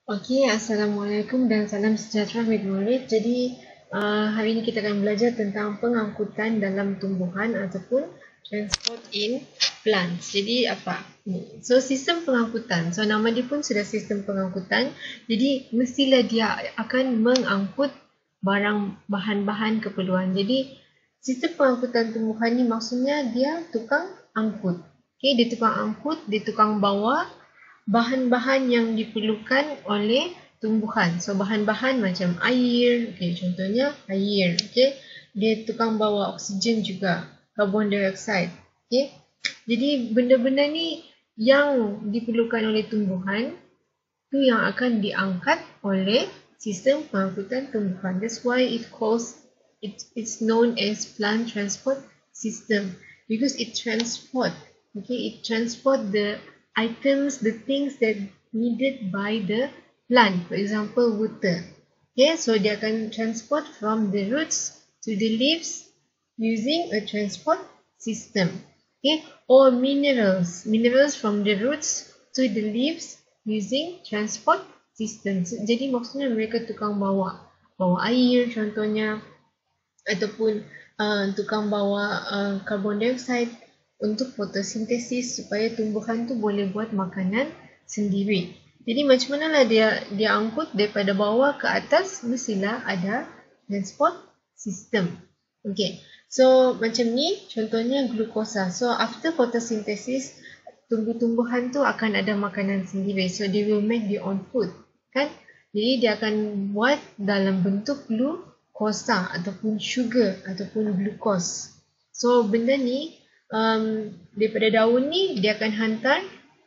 Okey, Assalamualaikum dan salam sejahtera murid-murid. Jadi, hari ini kita akan belajar tentang pengangkutan dalam tumbuhan ataupun transport in plants. Jadi, apa? So, sistem pengangkutan. So, nama dia pun sudah sistem pengangkutan. Jadi, mestilah dia akan mengangkut barang bahan-bahan keperluan. Jadi, sistem pengangkutan tumbuhan ni maksudnya dia tukang angkut. Okey, dia tukang angkut, dia tukang bawa bahan-bahan yang diperlukan oleh tumbuhan. So bahan-bahan macam air, okay, contohnya air, okay. Dia tukang bawa oksigen juga, karbon dioksida, okay. Jadi benda-benda ni yang diperlukan oleh tumbuhan tu yang akan diangkat oleh sistem pengangkutan tumbuhan. That's why it's known as plant transport system because it transport the items, the things that needed by the plant. For example, water. Okay, so dia akan transport from the roots to the leaves using a transport system. Okay, or minerals from the roots to the leaves using transport system. Jadi maksudnya mereka tukang bawa air contohnya, ataupun tukang bawa karbon dioksida untuk fotosintesis supaya tumbuhan tu boleh buat makanan sendiri. Jadi macam mana lah dia angkut daripada bawah ke atas, mestilah ada transport system. Okay, so macam ni contohnya glukosa. So after photosynthesis, tumbuh-tumbuhan tu akan ada makanan sendiri. So they will make their own food, kan? Jadi dia akan buat dalam bentuk glukosa ataupun sugar ataupun glukos. So benda ni daripada daun ni dia akan hantar.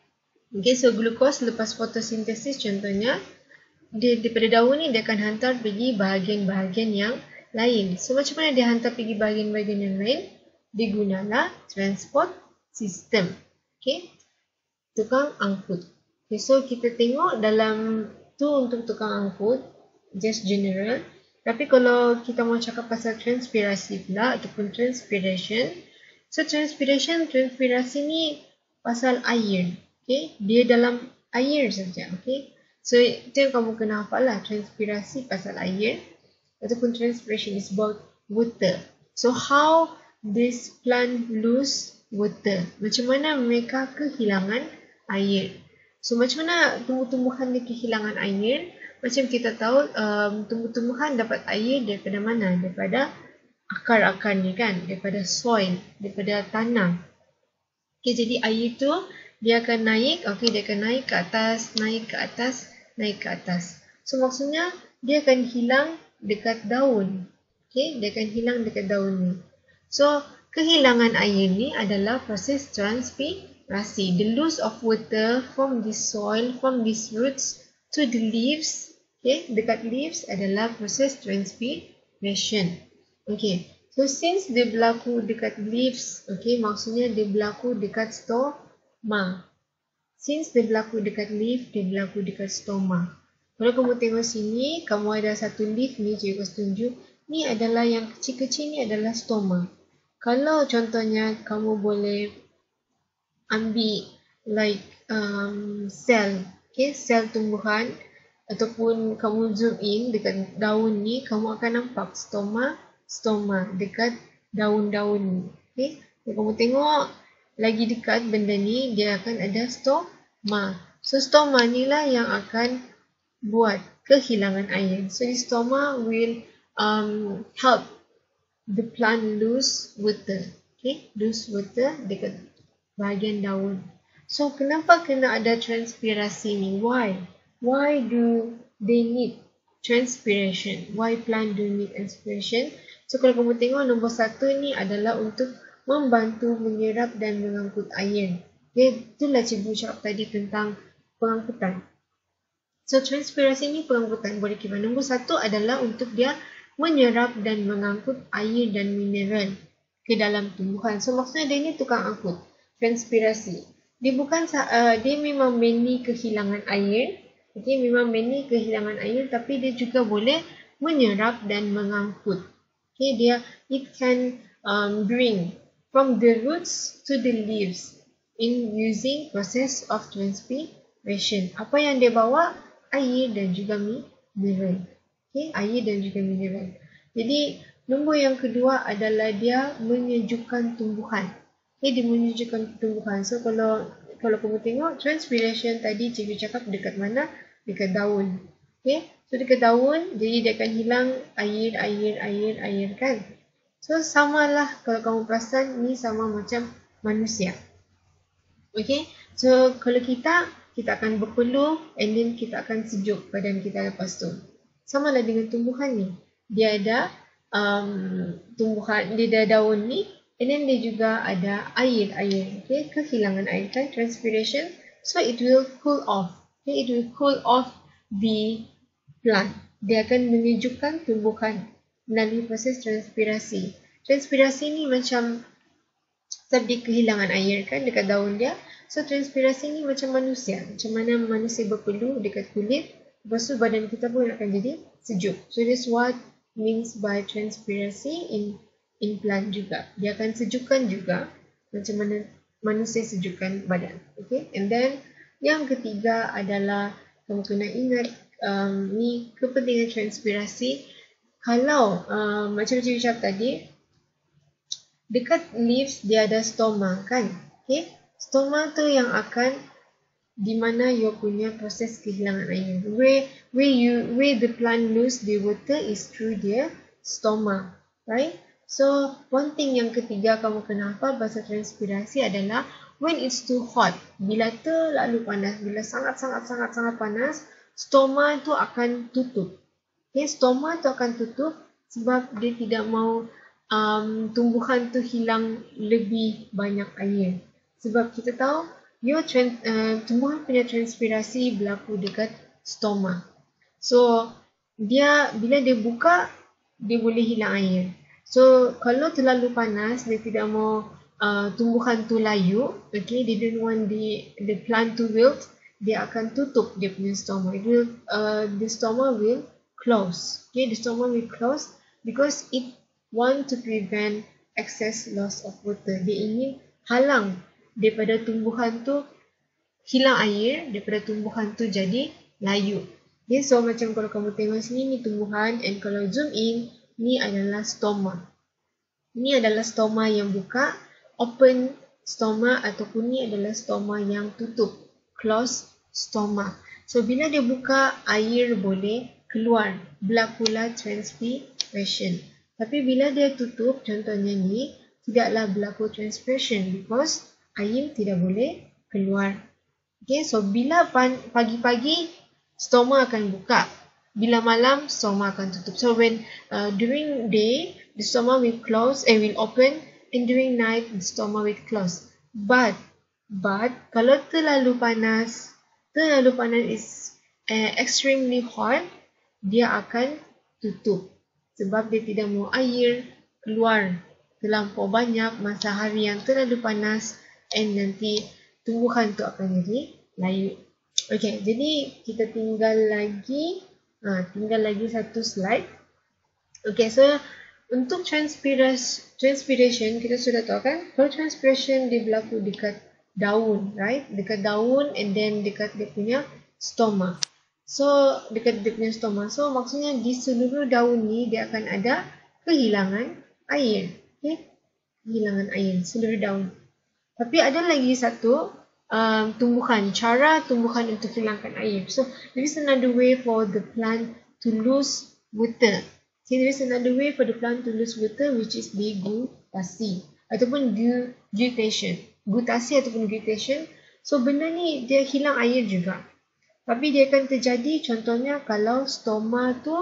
Okay, so glukos lepas fotosintesis contohnya, dia daripada daun ni dia akan hantar pergi bahagian-bahagian yang lain. So macam mana dia hantar pergi bahagian-bahagian yang lain? Digunalah transport system. Okay, tukang angkut. Okay, so kita tengok dalam tu untuk tukang angkut, just general. Tapi kalau kita mau cakap pasal transpirasi pula ataupun transpiration, so transpirasi ni pasal air. Okay, dia dalam air saja. Okay, so itu yang kamu kena hafal lah, transpirasi pasal air ataupun transpiration is about water. So how this plant lose water? Macam mana mereka kehilangan air? So macam mana tumbuh-tumbuhan dia kehilangan air? Macam kita tahu tumbuh-tumbuhan dapat air daripada mana? Daripada akar-akarnya kan? Daripada soil, daripada tanah. Okay, jadi air tu dia akan naik, okay, dia akan naik ke atas, naik ke atas, naik ke atas. So maksudnya dia akan hilang dekat daun. Okay, dia akan hilang dekat daun ni. So kehilangan air ni adalah proses transpirasi. The loss of water from the soil, from these roots to the leaves. Okay, dekat leaves adalah proses transpiration. Okay, so since dia berlaku dekat leaves, okay, maksudnya dia berlaku dekat stoma. Since dia berlaku dekat leaf, dia berlaku dekat stoma. Kalau kamu tengok sini, kamu ada satu leaf ni, cikgu kasi tunjuk. Ni adalah yang kecil-kecil ni adalah stoma. Kalau contohnya kamu boleh ambil like sel, okay, sel tumbuhan, ataupun kamu zoom in dekat daun ni, kamu akan nampak stoma dekat daun-daun ni. Okay, so, kamu tengok lagi dekat benda ni, dia akan ada stoma. So stoma ni lah yang akan buat kehilangan air. So the stoma will help the plant lose water. Okay, lose water dekat bahagian daun. So kenapa kena ada transpirasi ni? Why? Why do they need transpiration? Why plant do need transpiration? So kalau kamu tengok nombor 1 ni adalah untuk membantu menyerap dan mengangkut air. Okay, itulah cikgu cakap tadi tentang pengangkutan. So transpirasi ni pengangkutan boleh kira. Nombor 1 adalah untuk dia menyerap dan mengangkut air dan mineral ke dalam tumbuhan. So maksudnya dia ni tukang angkut. Transpirasi. Dia bukan dia memang mainly kehilangan air. Okay, memang mainly kehilangan air, tapi dia juga boleh menyerap dan mengangkut. Okay, it can bring from the roots to the leaves in using process of transpiration. Apa yang dia bawa? air dan juga mineral. Okay, air dan juga mineral. Jadi nombor yang kedua adalah dia menyejukkan tumbuhan. Okay, dia menyejukkan tumbuhan. So kalau kamu tengok transpiration tadi cikgu cakap dekat mana? Dekat daun. Okay, so dekat daun jadi dia akan hilang air kan. So samalah kalau kamu perasan ni sama macam manusia. Okay, so kalau kita akan berpeluh and then kita akan sejuk badan kita lepas tu. Sama lah dengan tumbuhan ni. Dia ada tumbuhan, dia ada daun ni and then dia juga ada air. Okay, kehilangan air kan, transpiration. So it will cool off. Okay, it will cool off the plant. Dia akan menyejukkan tumbuhan melalui proses transpirasi. Transpirasi ni macam sebab dia kehilangan air kan dekat daun dia. So transpirasi ni macam manusia. Macam mana manusia berpeluh dekat kulit. Lepas tu badan kita pun akan jadi sejuk. So that's what means by transpirasi in plant juga. Dia akan sejukkan juga macam mana manusia sejukkan badan. Okay. And then yang ketiga adalah kamu kena ingat ni kepentingan transpirasi. Kalau macam cikgu cakap tadi, dekat leaves dia ada stoma kan. Okay. Stoma tu yang akan di mana you punya proses kehilangan air. Where the plant lose the water is through their stoma, right? So one thing yang ketiga kamu kena hafal pasal transpirasi adalah when it's too hot, bila terlalu panas, bila sangat panas, stoma tu akan tutup. Okay, stoma tu akan tutup sebab dia tidak mau tumbuhan tu hilang lebih banyak air. Sebab kita tahu tumbuhan punya transpirasi berlaku dekat stoma. So dia bila dia buka, dia boleh hilang air. So kalau terlalu panas, dia tidak mau tumbuhan tu layu. Okay, they don't want the plant to wilt. Dia akan tutup dia punya stoma. The stoma will close. Okay, the stoma will close because it want to prevent excess loss of water. Dia ingin halang daripada tumbuhan tu hilang air, daripada tumbuhan tu jadi layu. Okay, so macam kalau kamu tengok sini ni tumbuhan, and kalau zoom in, ni adalah stoma. Ni adalah stoma yang buka, open stoma, ataupun ni adalah stoma yang tutup, close stoma. So bila dia buka, air boleh keluar, berlakulah transpiration. Tapi bila dia tutup, contohnya ni, tidaklah berlaku transpiration because air tidak boleh keluar. Okay, so bila pagi-pagi, stoma akan buka. Bila malam, stoma akan tutup. So when during day, the stoma will close and will open, and during night, the stoma will close. But kalau terlalu panas is extremely hot, dia akan tutup. Sebab dia tidak mahu air keluar terlampau banyak masa hari yang terlalu panas, and nanti tumbuhan tu akan jadi layu. Okay, jadi kita tinggal lagi satu slide. Okay, so untuk transpiration kita sudah tahu kan, kalau transpiration dia berlaku dekat daun, right? Dekat daun and then dekat dia punya stoma. So dekat dia punya stoma. So maksudnya di seluruh daun ni dia akan ada kehilangan air. Okay? Kehilangan air seluruh daun. Tapi ada lagi satu tumbuhan, cara tumbuhan untuk hilangkan air. So there is another way for the plant to lose water. Okay, there is another way for the plant to lose water, which is the gutasi ataupun guttation. Gutasi ataupun guttation. So benda ni dia hilang air juga. Tapi dia akan terjadi contohnya kalau stoma tu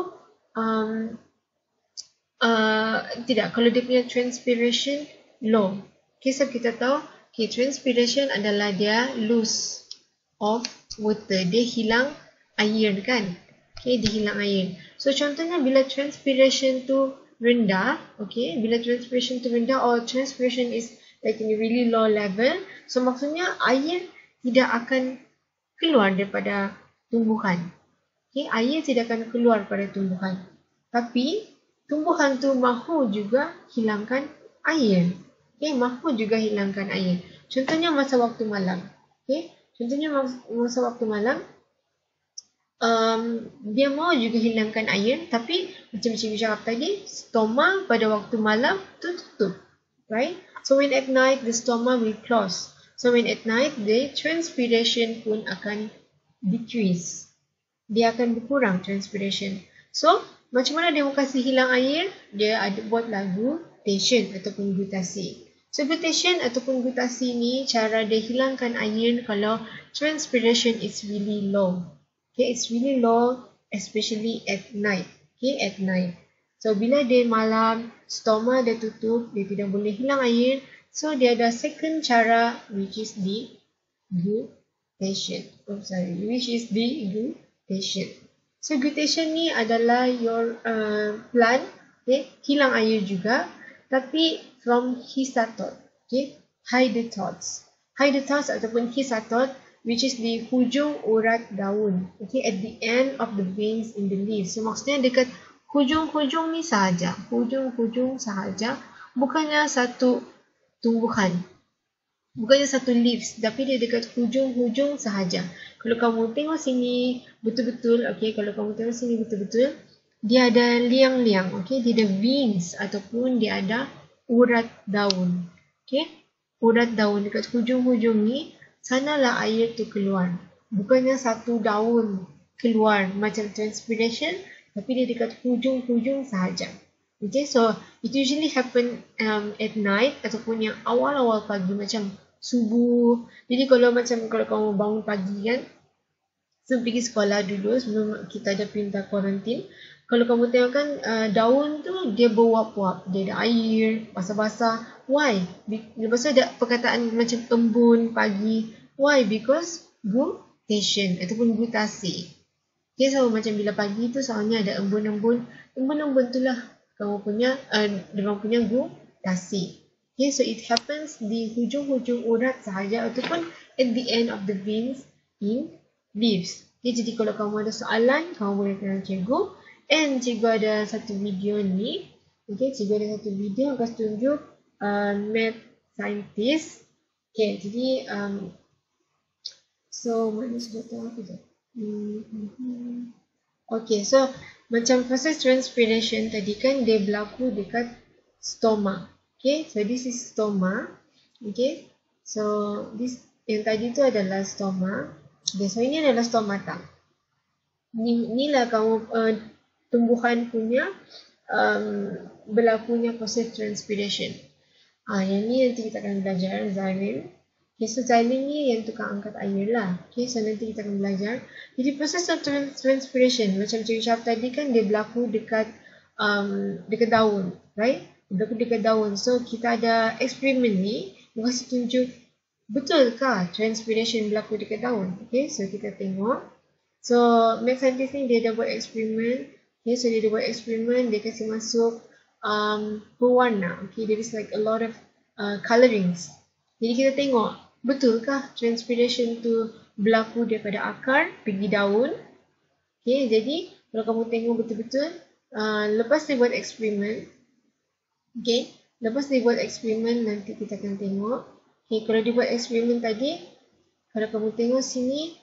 kalau dia punya transpiration low. Okay, so kita tahu transpiration adalah dia lose of water. Dia hilang air kan. Okay, dia hilang air. So contohnya bila transpiration tu rendah, okay, bila transpiration tu rendah or transpiration is like in a really low level, so maksudnya air tidak akan keluar daripada tumbuhan. Okay, air tidak akan keluar pada tumbuhan. Tapi tumbuhan tu mahu juga hilangkan air. Okay, mahu juga hilangkan air. Contohnya masa waktu malam. Okay, contohnya masa waktu malam, dia mau juga hilangkan air, tapi macam cikgu cakap tadi, stoma pada waktu malam tu tutup, right? So when at night the stoma will close. So when at night the transpiration pun akan decrease. Dia akan berkurang transpiration. So macam mana dia mau kasih hilang air? Dia ada buatlah glutation ataupun gutasi. So glutation ataupun gutasi ni cara dia hilangkan air kalau transpiration is really low. Okay, it's really low especially at night. Okay, at night. So bila dia malam, stoma dia tutup, dia tidak boleh hilang air. So dia ada second cara which is the glutation. Which is the glutation. So glutation ni adalah your plant, okay, hilang air juga. Tapi from histatot, okay, hydathodes. Hydathodes ataupun histatot, which is di hujung urat daun, okay, at the end of the veins in the leaves. So maksudnya dekat hujung-hujung ni sahaja, hujung-hujung sahaja, bukannya satu tumbuhan, bukannya satu leaves, tapi dia dekat hujung-hujung sahaja. Kalau kamu tengok sini betul-betul, okay, kalau kamu tengok sini betul-betul, dia ada liang-liang, okay, dia ada veins ataupun dia ada urat daun, okay, urat daun dekat hujung-hujung ni, sanalah air tu keluar. Bukannya satu daun keluar macam transpiration, tapi dia dekat hujung-hujung sahaja. Okay, so it usually happen at night ataupun yang awal-awal pagi macam subuh. Jadi kalau kamu bangun pagi kan, sebelum pergi sekolah dulu, sebelum kita ada perintah kuarantin, kalau kamu tengok kan daun tu dia beruap-uap, dia ada air, basah-basah. Why? Lepas tu ada perkataan macam embun pagi. Why? Because glutation ataupun gutasi. Okay, so macam bila pagi tu soalnya ada embun-embun. Embun-embun tu lah kamu punya, diorang punya gutasi. Okay, so it happens di hujung-hujung urat sahaja ataupun at the end of the veins in leaves. Okay, jadi kalau kamu ada soalan, kamu boleh tanya cikgu. And cikgu ada satu video ni. Okay, cikgu ada satu video akan tunjuk math scientist. Okay, jadi so mana sudah tahu apa tu? Okay, so macam proses transpiration tadi kan dia berlaku dekat stoma. Okay, so this is stoma. Okay, so this yang tadi tu adalah stoma. Okay, so ini adalah stomata. Inilah kamu tumbuhan punya berlakunya proses transpiration. Yang ni nanti kita akan belajar xylem. Okay, so xylem ni yang tukang angkat air lah. Okay, so nanti kita akan belajar. Jadi proses transpiration macam cikgu cakap tadi kan dia berlaku dekat daun, right? Berlaku dekat daun. So kita ada eksperimen ni yang kasi tunjuk betulkah transpiration berlaku dekat daun. Okay, so kita tengok. So math scientist ni dia dah buat eksperimen. Okay, so dia buat eksperimen, dia kasi masuk pewarna. Okay, there is like a lot of colorings. Jadi kita tengok, betulkah transpiration tu berlaku daripada akar pergi daun. Okay, jadi kalau kamu tengok betul-betul, lepas dia buat eksperimen, okay, lepas dia buat eksperimen nanti kita akan tengok. Okay, kalau dia buat eksperimen tadi, kalau kamu tengok sini,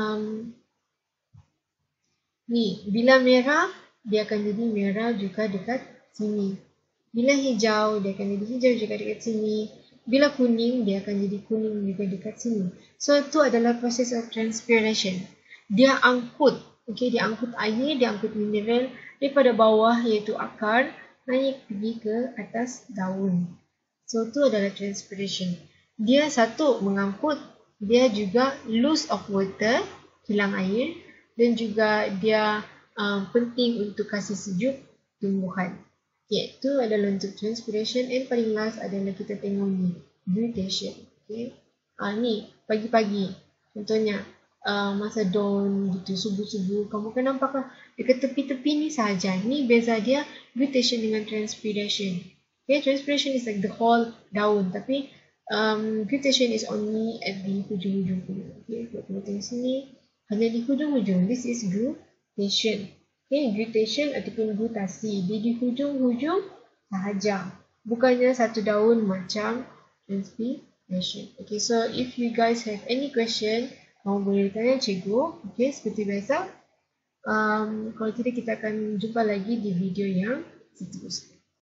ni, bila merah, dia akan jadi merah juga dekat sini. Bila hijau, dia akan jadi hijau juga dekat sini. Bila kuning, dia akan jadi kuning juga dekat sini. So, itu adalah proses of transpiration. Dia angkut, okay, dia angkut air, dia angkut mineral daripada bawah iaitu akar, naik pergi ke atas daun. So, itu adalah transpiration. Dia satu mengangkut, dia juga loss of water, hilang air, dan juga dia penting untuk kasih sejuk tumbuhan. Okay, itu adalah untuk transpiration. And paling last adalah kita tengok ni, glutation. Okay, ni pagi-pagi, contohnya masa dawn gitu, subuh-subuh, kamu kan nampak lah dekat tepi-tepi ni sahaja. Ni beza dia glutation dengan transpiration. Okay, transpiration is like the whole daun, tapi glutation is only at the hujung-hujung. Okay, kalau kamu tengok sini, hanya di hujung-hujung. This is glutation. Okay, glutation ataupun gutasi. Dia di hujung-hujung sahaja. Bukannya satu daun macam transpiration. Okay, so if you guys have any question, kamu boleh tanya cikgu. Okay, seperti biasa. Kalau tidak kita akan jumpa lagi di video yang seterusnya.